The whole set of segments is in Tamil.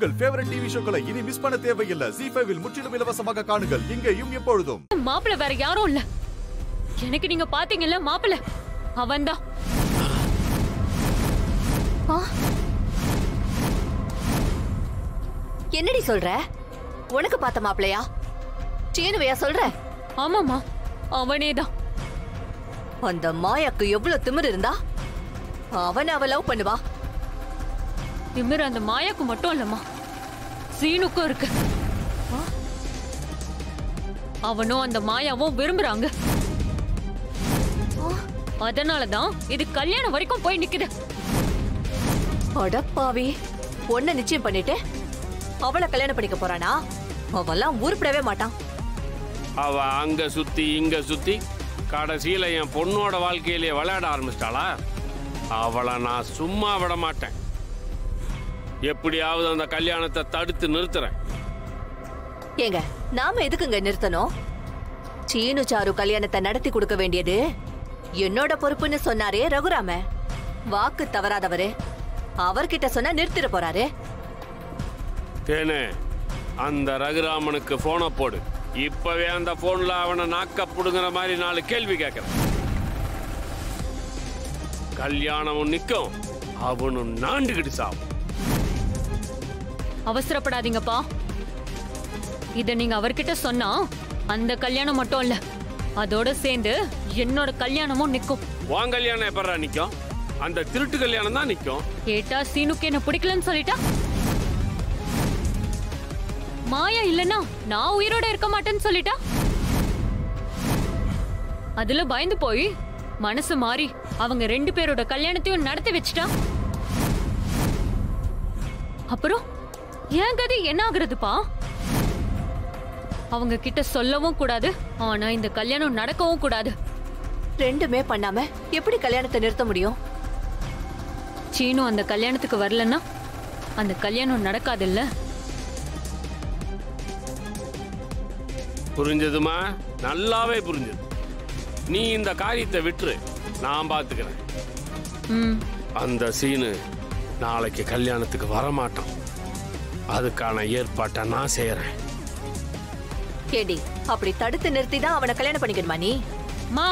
உங்கள் ஃபேவரட் டிவி ஷோக்களை இனி மிஸ் பண்ண தேவையில்லை. ZEE5 இல் முற்றிலும் இலவசமாக காணுங்கள். இங்கேயும் எப்பொழுதும். மாப்பிள்ள வேற யாரும் இல்ல. எனக்கு நீங்க பாத்தீங்கல்ல மாப்பிள்ள, அவன்தான். என்னடி சொல்ற? உனக்கு பார்த்த மாப்பிளையா? சீனுவையா சொல்ற? ஆமாமா, அவனேதான். அந்த மாயாக்கு எவ்வளவு திமிரு இருந்தா அவ லவ் பண்ணுவா? திமிரு அந்த மாயாக்கு மட்டும் இல்லம்மா, சீனுக்கும் இருக்கு. அவனும் அந்த மாயாவும் விரும்புறாங்க. அதனாலதான் இது கல்யாணம் வரைக்கும் போய் நிக்குது. அடப்பாவி, பொண்ண நிச்சயம் பண்ணிட்டு அவளை கல்யாணம் பண்ணிக்க போறானா? அவெல்லாம் உருப்படவே மாட்டான். அவ அங்க சுத்தி இங்க சுத்தி கடைசியில என் பொண்ணோட வாழ்க்கையிலேயே விளையாட ஆரம்பிச்சிட்டாளா? அவளை நான் சும்மா விட மாட்டேன். எப்படியாவது அந்த கல்யாணத்தை தடுத்து நிறுத்துறேன். ஏங்க, நாம எதுக்குங்க நிறுத்தணும்? சீனு சாரு கல்யாணத்தை நடத்தி கொடுக்க வேண்டியது என்னோட பொறுப்புன்னு சொன்னாரே ரகுராம. வாக்கு தவறாதவரு. அவர்கிட்ட சொன்னா நிறுத்திட போறாரு. தேனே, அந்த ரகுராமனுக்கு போனை போடு. இப்பவே அந்த போன்ல அவனை நாக்க புடுங்குற மாதிரி 4 கேள்வி கேட்கிறேன். கல்யாணமும் நிக்கும், அவனும் நாண்டுகிட்டு சாவும். அவசரப்படாதீங்கப்பா. இத நீங்க அவர்கிட்ட சொன்னா அந்த கல்யாணம் மட்டும் இல்ல, அதோட சேர்ந்து என்னோட கல்யாணமும் நிக்கும். உன் கல்யாணம் எப்பறா நிக்கும்? அந்த திருட்டு கல்யாணம் தான் நிக்கும். கேட்டா சீனுக்கு என்ன பிடிக்கலன்னு சொல்லிட்டா? மாயா இல்லனா நான் உயிரோட இருக்க மாட்டேன்னு சொல்லிட்டா? அதுல பயந்து போய் மனசு மாறி அவங்க 2 பேரோட கல்யாணத்தையும் நடத்தி வச்சிட்டா. அப்புறம் என் கதை என்ன ஆகுறதுப்பா? அவங்க கிட்ட சொல்லவும் கூடாது, ஆனா இந்த கல்யாணம் நடக்கவும் கூடாது. ரெண்டுமே பண்ணாம எப்படி கல்யாணத்தை நிறுத்த முடியும்? சீனு அந்த கல்யாணத்துக்கு வரலன்னா அந்த கல்யாணம் நடக்காது இல்ல? புரிஞ்சதுமா? நல்லாவே புரிஞ்சது. நீ இந்த காரியத்தை விட்டுரு, நான் பாத்துக்கிறேன். அந்த சீனு நாளைக்கு கல்யாணத்துக்கு வரமாட்டான். அதுக்கான ஏற்பாட்டை நான் செய்யறேன். கேடி, அப்படி தடுத்து நிறுத்தி தான் அவனை கல்யாணம் பண்ணிக்கணுமா நீ? மா,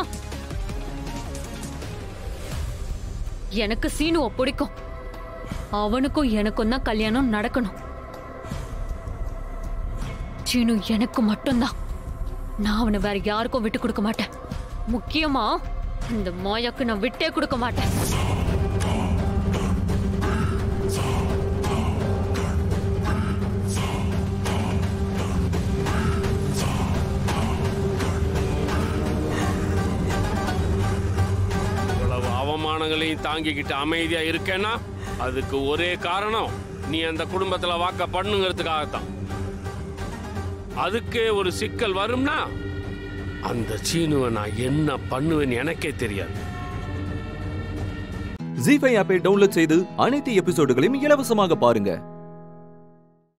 எனக்கு சீனுவை பிடிக்கும். அவனுக்கும் எனக்கும் தான் கல்யாணம் நடக்கணும். சீனு எனக்கு மட்டும்தான். நான் அவனை வேற யாருக்கும் விட்டு கொடுக்க மாட்டேன். முக்கியமா அந்த மாயாக்கு நான் விட்டே கொடுக்க மாட்டேன். இவ்வளவு அவமானங்களையும் தாங்கிக்கிட்டு அமைதியா இருக்கேன்னா அதுக்கு ஒரே காரணம், நீ அந்த குடும்பத்துல வாக்க பண்ணுங்கிறதுக்காகத்தான். அதுக்கே ஒரு சிக்கல் வரும்னா அந்த சீனுவை நான் என்ன பண்ணுவேன்னு எனக்கே தெரியாது. ZEE5 ஆப்பை டவுன்லோட் செய்து அனைத்து எபிசோடுகளையும் இலவசமாக பாருங்க.